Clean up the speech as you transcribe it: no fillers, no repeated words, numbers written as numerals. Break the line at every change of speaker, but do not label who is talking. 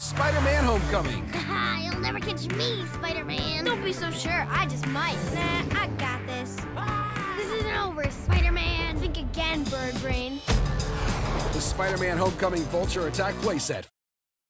Spider-Man Homecoming.
Haha, you'll never catch me, Spider-Man. Don't be so sure. I just might. Nah, I got this. This isn't over, Spider-Man. Think again, Bird Brain.
The Spider-Man Homecoming Vulture Attack playset.